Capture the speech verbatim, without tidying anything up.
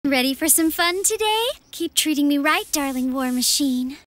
Ready for some fun today? Keep treating me right, darling war machine.